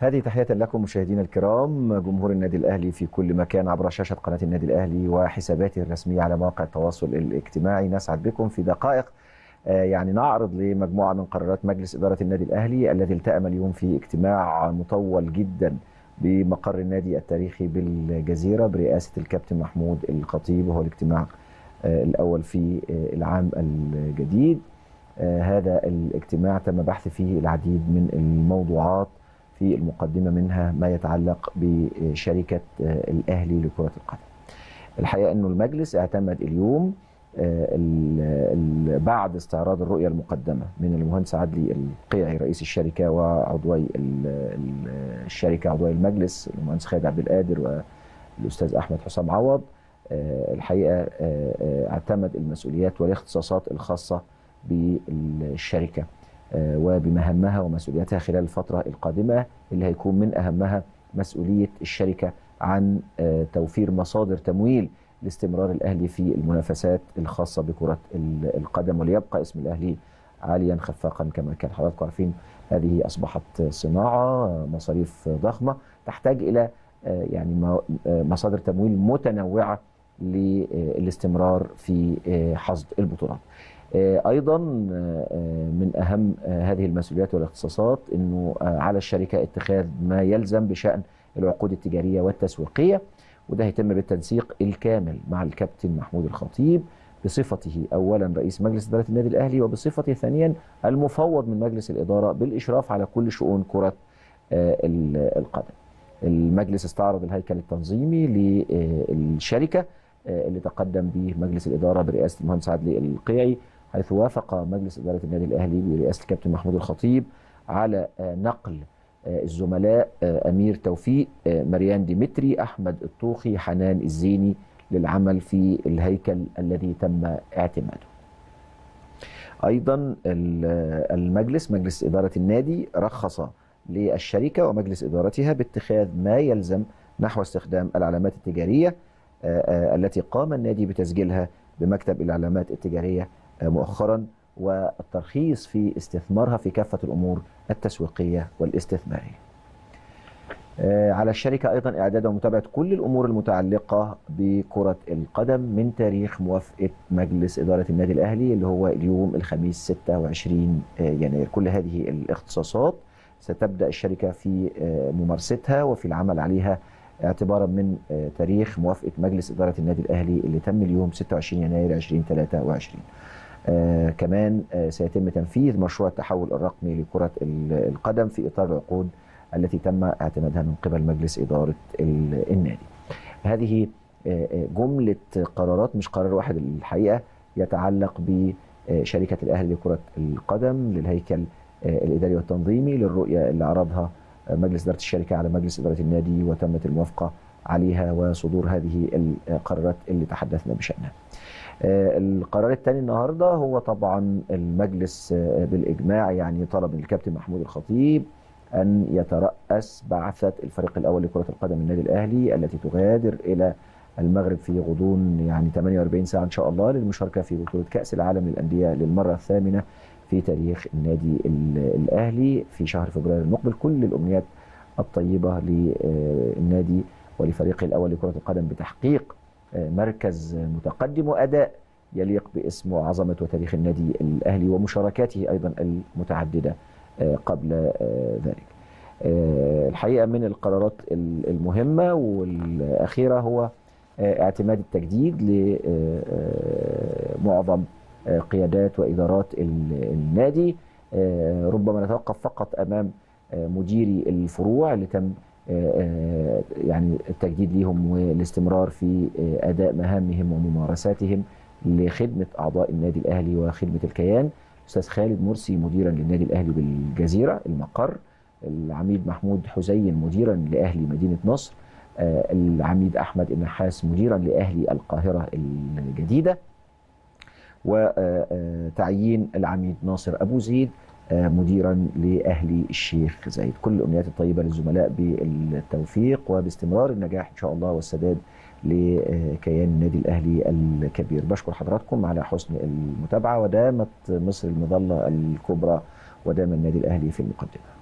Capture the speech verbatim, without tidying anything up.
هذه تحية لكم مشاهدينا الكرام، جمهور النادي الأهلي في كل مكان عبر شاشة قناة النادي الأهلي وحساباته الرسمية على مواقع التواصل الاجتماعي. نسعد بكم في دقائق يعني نعرض لمجموعة من قرارات مجلس إدارة النادي الأهلي الذي التأم اليوم في اجتماع مطول جدا بمقر النادي التاريخي بالجزيرة برئاسة الكابتن محمود الخطيب، وهو الاجتماع الأول في العام الجديد. هذا الاجتماع تم بحث فيه العديد من الموضوعات، في المقدمة منها ما يتعلق بشركة الأهلي لكرة القدم. الحقيقة أنه المجلس اعتمد اليوم بعد استعراض الرؤية المقدمة من المهندس عدلي القيعي رئيس الشركة وعضوي الشركة عضوي المجلس المهندس خالد عبد القادر والأستاذ أحمد حسام عوض. الحقيقة اعتمد المسؤوليات والاختصاصات الخاصة بالشركة وبمهامها ومسؤولياتها خلال الفترة القادمة، اللي هيكون من أهمها مسؤولية الشركة عن توفير مصادر تمويل لاستمرار الأهلي في المنافسات الخاصة بكرة القدم، وليبقى اسم الأهلي عاليا خفاقا كما كان. حضراتكم عارفين هذه أصبحت صناعة مصاريف ضخمة تحتاج إلى يعني مصادر تمويل متنوعة للاستمرار في حصد البطولات. أيضا من أهم هذه المسؤوليات والاختصاصات أنه على الشركة اتخاذ ما يلزم بشأن العقود التجارية والتسويقية، وده هيتم بالتنسيق الكامل مع الكابتن محمود الخطيب بصفته أولا رئيس مجلس إدارة النادي الأهلي، وبصفته ثانيا المفوض من مجلس الإدارة بالإشراف على كل شؤون كرة القدم. المجلس استعرض الهيكل التنظيمي للشركة اللي تقدم به مجلس الإدارة برئاسة المهندس عدلي القيعي، حيث وافق مجلس إدارة النادي الأهلي برئاسة الكابتن محمود الخطيب على نقل الزملاء أمير توفيق، مريان ديمتري، أحمد الطوخي، حنان الزيني للعمل في الهيكل الذي تم اعتماده. أيضا المجلس مجلس إدارة النادي رخص للشركة ومجلس إدارتها باتخاذ ما يلزم نحو استخدام العلامات التجارية التي قام النادي بتسجيلها بمكتب العلامات التجارية مؤخرا، والترخيص في استثمارها في كافة الأمور التسويقية والاستثمارية. على الشركة أيضا إعداد ومتابعة كل الأمور المتعلقة بكرة القدم من تاريخ موافقة مجلس إدارة النادي الأهلي اللي هو اليوم الخميس ستة وعشرين يناير. كل هذه الاختصاصات ستبدأ الشركة في ممارستها وفي العمل عليها اعتبارا من تاريخ موافقة مجلس إدارة النادي الأهلي اللي تم اليوم ستة وعشرين يناير ألفين وثلاثة وعشرين. آه كمان آه سيتم تنفيذ مشروع التحول الرقمي لكرة القدم في إطار العقود التي تم اعتمادها من قبل مجلس إدارة النادي. هذه آه جملة قرارات، مش قرار واحد الحقيقة، يتعلق بشركة الأهلي لكرة القدم للهيكل الإداري والتنظيمي للرؤية اللي عرضها مجلس إدارة الشركة على مجلس إدارة النادي وتمت الموافقة عليها وصدور هذه القرارات اللي تحدثنا بشأنها. القرار الثاني النهارده هو طبعا المجلس بالإجماع يعني طلب من الكابتن محمود الخطيب أن يترأس بعثة الفريق الأول لكرة القدم النادي الأهلي التي تغادر إلى المغرب في غضون يعني ثمانية وأربعين ساعة إن شاء الله للمشاركة في بطولة كأس العالم للأندية للمرة الثامنة في تاريخ النادي الأهلي في شهر فبراير المقبل. كل الأمنيات الطيبة للنادي ولفريقه الأول لكرة القدم بتحقيق مركز متقدم وأداء يليق باسم وعظمة وتاريخ النادي الأهلي ومشاركاته أيضا المتعددة قبل ذلك. الحقيقة من القرارات المهمة والأخيرة هو اعتماد التجديد لمعظم قيادات وإدارات النادي. ربما نتوقف فقط أمام مديري الفروع اللي تم يعني التجديد لهم والاستمرار في أداء مهامهم وممارساتهم لخدمة أعضاء النادي الأهلي وخدمة الكيان. أستاذ خالد مرسي مديرا للنادي الأهلي بالجزيرة المقر، العميد محمود حسين مديرا لأهلي مدينة نصر، العميد أحمد النحاس مديرا لأهلي القاهرة الجديدة، وتعيين العميد ناصر أبو زيد مديرا لأهلي الشيخ زايد. كل الأمنيات الطيبة للزملاء بالتوفيق وباستمرار النجاح إن شاء الله والسداد لكيان النادي الأهلي الكبير. بشكر حضراتكم على حسن المتابعة، ودامت مصر المظلة الكبرى ودام النادي الأهلي في المقدمة.